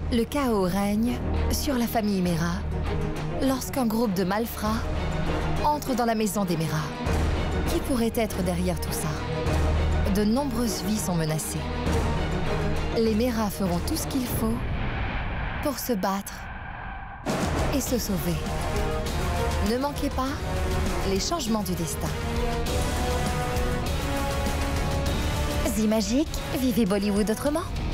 Le chaos règne sur la famille Mera lorsqu'un groupe de malfrats entre dans la maison des Mera. Qui pourrait être derrière tout ça? De nombreuses vies sont menacées. Les Mera feront tout ce qu'il faut pour se battre et se sauver. Ne manquez pas les changements du destin. Zi Magique, vivez Bollywood autrement.